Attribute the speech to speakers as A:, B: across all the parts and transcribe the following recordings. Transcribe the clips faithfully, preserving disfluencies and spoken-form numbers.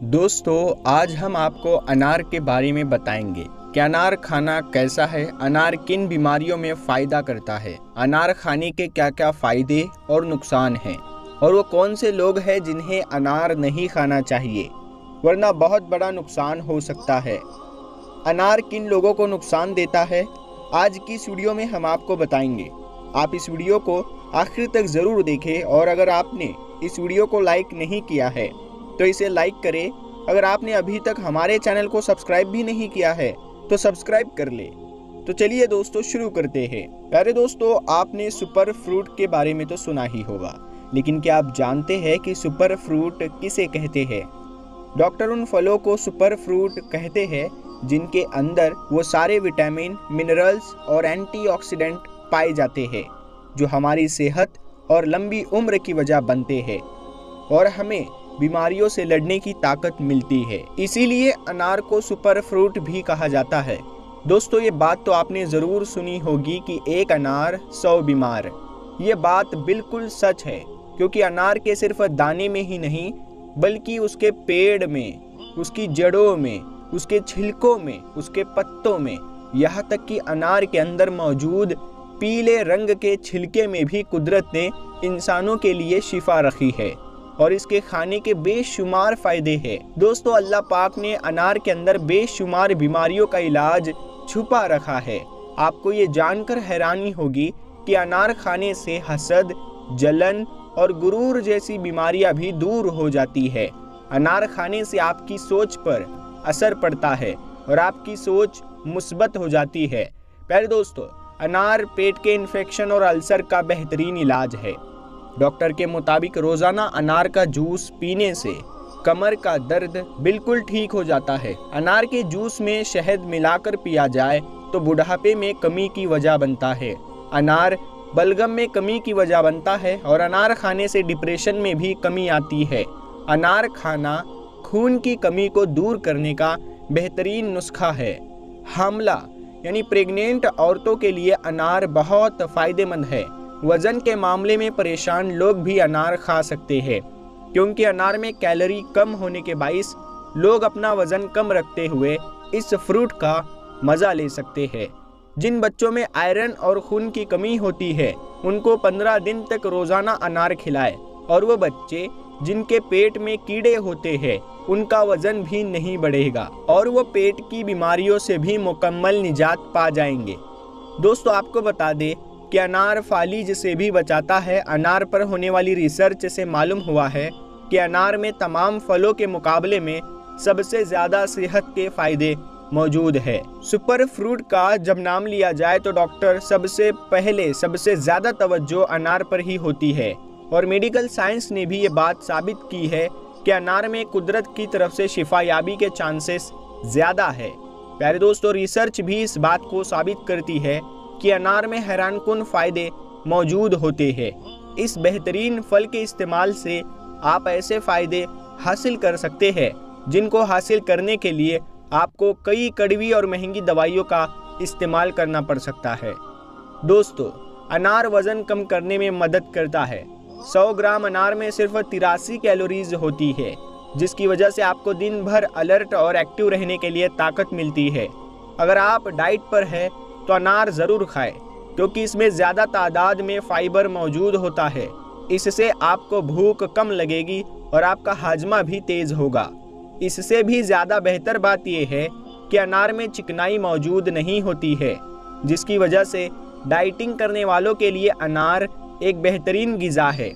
A: دوستو آج ہم آپ کو انار کے بارے میں بتائیں گے کہ انار کھانا کیسا ہے، انار کن بیماریوں میں فائدہ کرتا ہے، انار کھانے کے کیا کیا فائدے اور نقصان ہیں، اور وہ کون سے لوگ ہیں جنہیں انار نہیں کھانا چاہیے ورنہ بہت بڑا نقصان ہو سکتا ہے۔ انار کن لوگوں کو نقصان دیتا ہے، آج کی اس ویڈیو میں ہم آپ کو بتائیں گے۔ آپ اس ویڈیو کو آخر تک ضرور دیکھیں، اور اگر آپ نے اس ویڈیو کو لائک نہیں کیا ہے تو اسے لائک کریں۔ اگر آپ نے ابھی تک ہمارے چینل کو سبسکرائب بھی نہیں کیا ہے تو سبسکرائب کر لیں۔ تو چلیے دوستو شروع کرتے ہیں۔ پیارے دوستو، آپ نے سپر فروٹ کے بارے میں تو سنا ہی ہوگا، لیکن کیا آپ جانتے ہیں کہ سپر فروٹ کسے کہتے ہیں؟ ڈاکٹر ان پھلوں کو سپر فروٹ کہتے ہیں جن کے اندر وہ سارے وٹامن، منرلز اور اینٹی آکسیڈنٹ پائے جاتے ہیں جو ہماری صحت اور لمبی عمر کی وجہ بنتے ہیں اور ہمیں بیماریوں سے لڑنے کی طاقت ملتی ہے۔ اسی لیے انار کو سپر فروٹ بھی کہا جاتا ہے۔ دوستو یہ بات تو آپ نے ضرور سنی ہوگی کہ ایک انار سو بیمار۔ یہ بات بالکل سچ ہے، کیونکہ انار کے صرف دانے میں ہی نہیں بلکہ اس کے پیڑ میں، اس کی جڑوں میں، اس کے چھلکوں میں، اس کے پتوں میں، یہاں تک کہ انار کے اندر موجود پیلے رنگ کے چھلکے میں بھی قدرت نے انسانوں کے لیے شفا رکھی ہے اور اس کے کھانے کے بے شمار فائدے ہیں۔ دوستو اللہ پاک نے انار کے اندر بے شمار بیماریوں کا علاج چھپا رکھا ہے۔ آپ کو یہ جان کر حیرانی ہوگی کہ انار کھانے سے حسد، جلن اور غرور جیسی بیماریاں بھی دور ہو جاتی ہے۔ انار کھانے سے آپ کی سوچ پر اثر پڑتا ہے اور آپ کی سوچ مثبت ہو جاتی ہے۔ پیارے دوستو، انار پیٹ کے انفیکشن اور السر کا بہترین علاج ہے۔ ڈاکٹر کے مطابق روزانہ انار کا جوس پینے سے کمر کا درد بالکل ٹھیک ہو جاتا ہے۔ انار کے جوس میں شہد ملا کر پیا جائے تو بڑھاپے میں کمی کی وجہ بنتا ہے۔ انار بلغم میں کمی کی وجہ بنتا ہے اور انار کھانے سے ڈپریشن میں بھی کمی آتی ہے۔ انار کھانا خون کی کمی کو دور کرنے کا بہترین نسخہ ہے۔ حاملہ یعنی پریگنینٹ عورتوں کے لیے انار بہت فائدہ مند ہے۔ وزن کے معاملے میں پریشان لوگ بھی انار کھا سکتے ہیں، کیونکہ انار میں کیلوری کم ہونے کے باعث لوگ اپنا وزن کم رکھتے ہوئے اس فروٹ کا مزہ لے سکتے ہیں۔ جن بچوں میں آئرن اور خون کی کمی ہوتی ہے ان کو پندرہ دن تک روزانہ انار کھلائے، اور وہ بچے جن کے پیٹ میں کیڑے ہوتے ہیں ان کا وزن بھی نہیں بڑھے گا اور وہ پیٹ کی بیماریوں سے بھی مکمل نجات پا جائیں گے۔ دوستو آپ کو بتا دیں کہ انار فالج سے بھی بچاتا ہے۔ انار پر ہونے والی ریسرچ سے معلوم ہوا ہے کہ انار میں تمام پھلوں کے مقابلے میں سب سے زیادہ صحت کے فائدے موجود ہے۔ سپر فروٹ کا جب نام لیا جائے تو ڈاکٹر سب سے پہلے سب سے زیادہ توجہ انار پر ہی ہوتی ہے، اور میڈیکل سائنس نے بھی یہ بات ثابت کی ہے کہ انار میں قدرت کی طرف سے شفا یابی کے چانسز زیادہ ہے۔ پیارے دوستو، ریسرچ بھی اس بات کو ثابت کرتی ہے کہ انار میں حیران کن فائدے موجود ہوتے ہیں۔ اس بہترین پھل کے استعمال سے آپ ایسے فائدے حاصل کر سکتے ہیں جن کو حاصل کرنے کے لیے آپ کو کئی کڑوی اور مہنگی دوائیوں کا استعمال کرنا پڑ سکتا ہے۔ دوستو انار وزن کم کرنے میں مدد کرتا ہے۔ سو گرام انار میں صرف تراسی کیلوریز ہوتی ہے، جس کی وجہ سے آپ کو دن بھر الرٹ اور ایکٹیو رہنے کے لیے طاقت ملتی ہے۔ اگر آپ ڈائٹ پر ہے تو انار ضرور کھائیں، کیونکہ اس میں زیادہ تعداد میں فائبر موجود ہوتا ہے۔ اس سے آپ کو بھوک کم لگے گی اور آپ کا ہاضمہ بھی تیز ہوگا۔ اس سے بھی زیادہ بہتر بات یہ ہے کہ انار میں چکنائی موجود نہیں ہوتی ہے، جس کی وجہ سے ڈائٹنگ کرنے والوں کے لیے انار ایک بہترین غذا ہے۔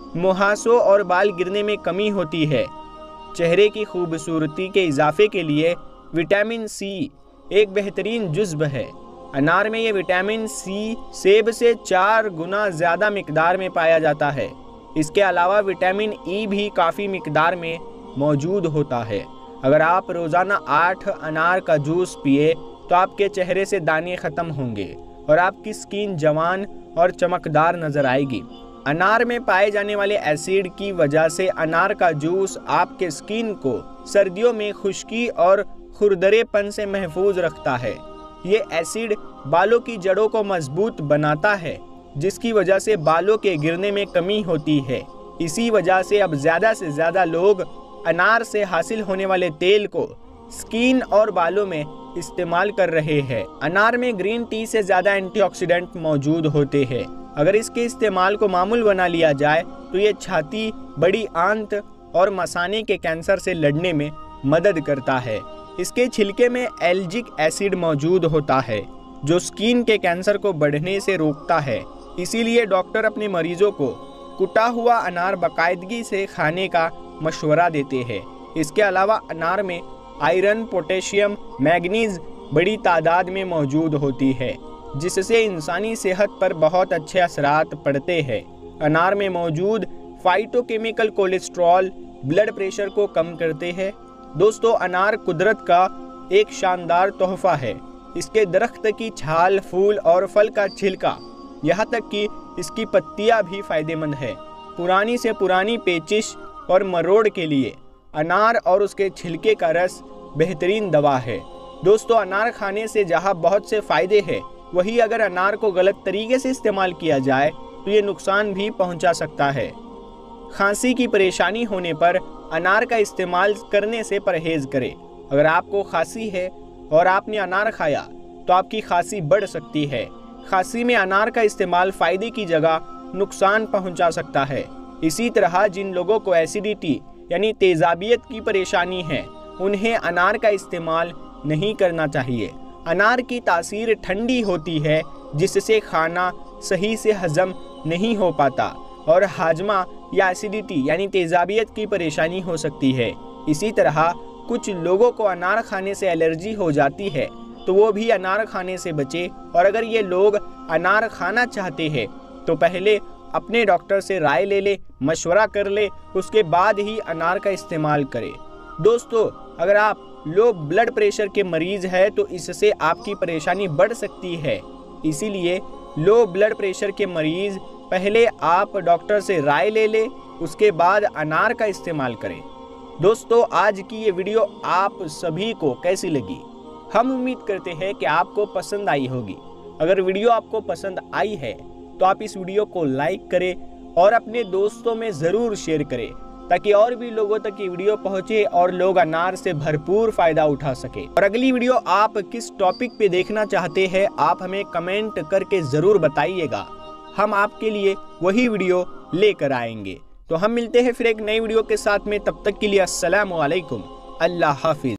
A: مہاسوں اور بال گرنے میں کمی ہوتی ہے۔ چہرے کی خوبصورتی کے اضافے کے لیے وٹامن سی ایک بہترین جزو ہے۔ انار میں یہ وٹامن سی سیب سے چار گنا زیادہ مقدار میں پایا جاتا ہے۔ اس کے علاوہ وٹامن ای بھی کافی مقدار میں موجود ہوتا ہے۔ اگر آپ روزانہ آٹھ انار کا جوس پیے تو آپ کے چہرے سے دانے ختم ہوں گے اور آپ کی سکین جوان اور چمکدار نظر آئے گی۔ انار میں پائے جانے والے ایسیڈ کی وجہ سے انار کا جوس آپ کے سکین کو سردیوں میں خشکی اور کھردرے پن سے محفوظ رکھتا ہے۔ یہ ایسیڈ بالوں کی جڑوں کو مضبوط بناتا ہے، جس کی وجہ سے بالوں کے گرنے میں کمی ہوتی ہے۔ اسی وجہ سے اب زیادہ سے زیادہ لوگ انار سے حاصل ہونے والے تیل کو سکین اور بالوں میں استعمال کر رہے ہیں۔ انار میں گرین ٹی سے زیادہ اینٹی آکسیڈنٹ موجود ہوتے ہیں۔ اگر اس کے استعمال کو معمول بنا لیا جائے تو یہ چھاتی، بڑی آنت اور مثانے کے کینسر سے لڑنے میں مدد کرتا ہے۔ اس کے چھلکے میں ایلجک ایسڈ موجود ہوتا ہے جو سکین کے کینسر کو بڑھنے سے روکتا ہے۔ اسی لیے ڈاکٹر اپنے مریضوں کو کٹا ہوا انار باقاعدگی سے کھانے کا مشورہ دیتے ہیں۔ اس کے علاوہ انار میں آئرن، پوٹیشیم، میگنیز بڑی تعداد میں موجود ہوتی ہے جس سے انسانی صحت پر بہت اچھے اثرات پڑتے ہیں۔ انار میں موجود phytochemical cholesterol blood pressure کو کم کرتے ہیں۔ دوستو، انار قدرت کا ایک شاندار تحفہ ہے۔ اس کے درخت کی چھال، پھول اور پھل کا چھلکا، یہاں تک کہ اس کی پتیاں بھی فائدہ مند ہے۔ پرانی سے پرانی پیچش اور مروڑ کے لیے انار اور اس کے چھلکے کا رس بہترین دوا ہے۔ دوستو، انار کھانے سے جہاں بہت سے فائدے ہیں، وہی اگر انار کو غلط طریقے سے استعمال کیا جائے تو یہ نقصان بھی پہنچا سکتا ہے۔ کھانسی کی پریشانی ہونے پر انار کا استعمال کرنے سے پرہیز کریں۔ اگر آپ کو کھانسی ہے اور آپ نے انار کھایا تو آپ کی کھانسی بڑھ سکتی ہے۔ کھانسی میں انار کا استعمال فائدے کی جگہ نقصان پہنچا سکتا ہے۔ اسی طرح جن لوگوں کو ایسیڈیٹی یعنی تیزابیت کی پریشانی ہے، انہیں انار کا استعمال نہیں کرنا چاہیے۔ انار کی تاثیر ٹھنڈی ہوتی ہے جس سے کھانا صحیح سے ہضم نہیں ہو پاتا اور ہاضمہ یا ایسیڈیٹی یعنی تیزابیت کی پریشانی ہو سکتی ہے۔ اسی طرح کچھ لوگوں کو انار کھانے سے الرجی ہو جاتی ہے تو وہ بھی انار کھانے سے بچے، اور اگر یہ لوگ انار کھانا چاہتے ہیں تو پہلے اپنے ڈاکٹر سے رائے لے لے، مشورہ کر لے، اس کے بعد ہی انار کا استعمال کرے۔ دوستو، اگر آپ لو بلڈ پریشر کے مریض ہیں تو اس سے آپ کی پریشانی بڑھ سکتی ہے۔ اسی لیے لو بلڈ پریشر کے مریض پہلے آپ ڈاکٹر سے رائے لے لے، اس کے بعد انار کا استعمال کریں۔ دوستو، آج کی یہ ویڈیو آپ سبھی کو کیسی لگی؟ ہم امید کرتے ہیں کہ آپ کو پسند آئی ہوگی۔ اگر ویڈیو آپ کو پسند آئی ہے تو آپ اس ویڈیو کو لائک کریں اور اپنے دوستوں میں ضرور شیئر کریں تاکہ اور بھی لوگوں تک یہ ویڈیو پہنچے اور لوگ انار سے بھرپور فائدہ اٹھا سکیں۔ اور اگلی ویڈیو آپ کس ٹاپک پہ دیکھنا چاہتے ہیں، آپ ہمیں کمنٹ کر کے ضرور بتائیے گا۔ ہم آپ کے لیے وہی ویڈیو لے کر آئیں گے۔ تو ہم ملتے ہیں پھر ایک نئی ویڈیو کے ساتھ میں، تب تک کے لیے السلام علیکم، اللہ حافظ۔